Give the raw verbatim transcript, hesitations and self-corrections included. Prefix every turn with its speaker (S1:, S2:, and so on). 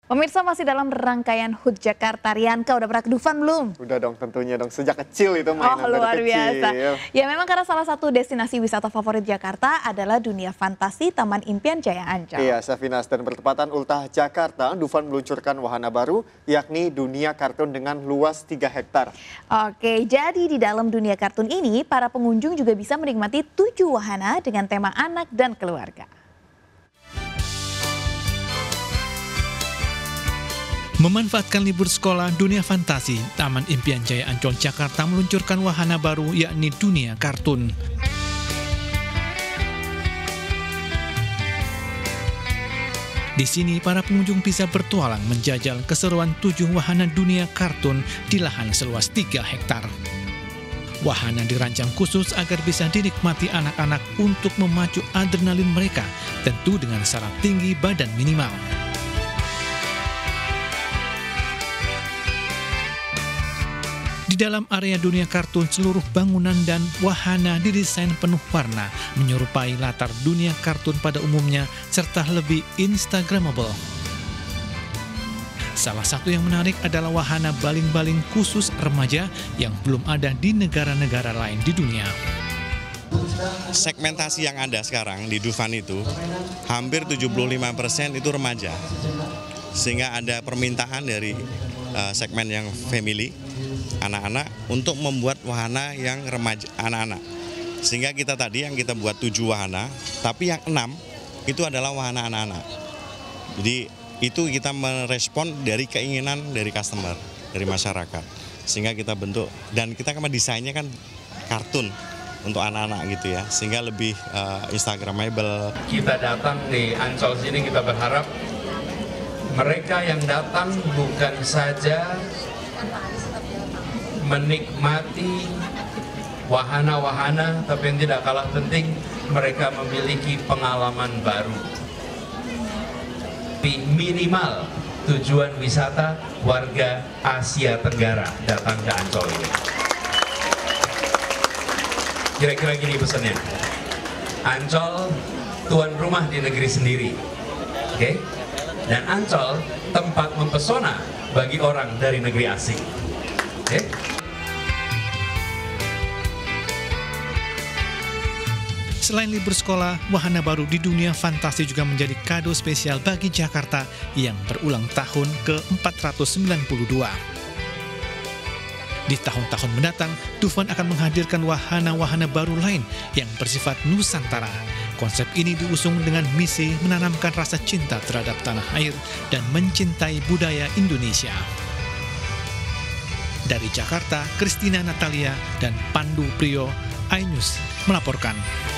S1: Pemirsa, masih dalam rangkaian H U T Jakarta. Rianka, udah pernah ke Dufan belum?
S2: Udah dong, tentunya dong. Sejak kecil itu mainan
S1: Oh, luar
S2: dari kecil.
S1: biasa. Ya memang karena salah satu destinasi wisata favorit Jakarta adalah dunia fantasi Taman Impian Jaya Ancol.
S2: Iya, Safinas, dan bertepatan Ultah Jakarta, Dufan meluncurkan wahana baru, yakni dunia kartun dengan luas tiga hektar.
S1: Oke, jadi di dalam dunia kartun ini, para pengunjung juga bisa menikmati tujuh wahana dengan tema anak dan keluarga.
S3: Memanfaatkan libur sekolah, dunia fantasi Taman Impian Jaya Ancol Jakarta meluncurkan wahana baru, yakni dunia kartun. Di sini para pengunjung bisa bertualang menjajal keseruan tujuh wahana dunia kartun di lahan seluas tiga hektar. Wahana dirancang khusus agar bisa dinikmati anak-anak untuk memacu adrenalin mereka, tentu dengan syarat tinggi badan minimal. Di dalam area dunia kartun, seluruh bangunan dan wahana didesain penuh warna, menyerupai latar dunia kartun pada umumnya, serta lebih instagramable. Salah satu yang menarik adalah wahana baling-baling khusus remaja yang belum ada di negara-negara lain di dunia.
S4: Segmentasi yang ada sekarang di Dufan itu, hampir tujuh puluh lima persen itu remaja. Sehingga ada permintaan dari uh, segmen yang family, anak-anak, untuk membuat wahana yang remaja anak-anak. Sehingga kita tadi yang kita buat tujuh wahana, tapi yang enam itu adalah wahana anak-anak. Jadi itu kita merespon dari keinginan dari customer, dari masyarakat. Sehingga kita bentuk, dan kita kan desainnya kan kartun untuk anak-anak gitu ya, sehingga lebih uh, instagramable.
S5: Kita datang di Ancol sini, kita berharap mereka yang datang bukan saja menikmati wahana-wahana, tapi yang tidak kalah penting, mereka memiliki pengalaman baru. Minimal tujuan wisata warga Asia Tenggara datang ke Ancol ini. Kira-kira gini pesannya, Ancol tuan rumah di negeri sendiri, oke? Okay? Dan Ancol tempat mempesona bagi orang dari negeri asing. Okay?
S3: Selain libur sekolah, wahana baru di dunia fantasi juga menjadi kado spesial bagi Jakarta yang berulang tahun ke empat ratus sembilan puluh dua. Di tahun-tahun mendatang, Dufan akan menghadirkan wahana-wahana baru lain yang bersifat Nusantara. Konsep ini diusung dengan misi menanamkan rasa cinta terhadap tanah air dan mencintai budaya Indonesia. Dari Jakarta, Christina Natalia dan Pandu Priyo, iNews melaporkan.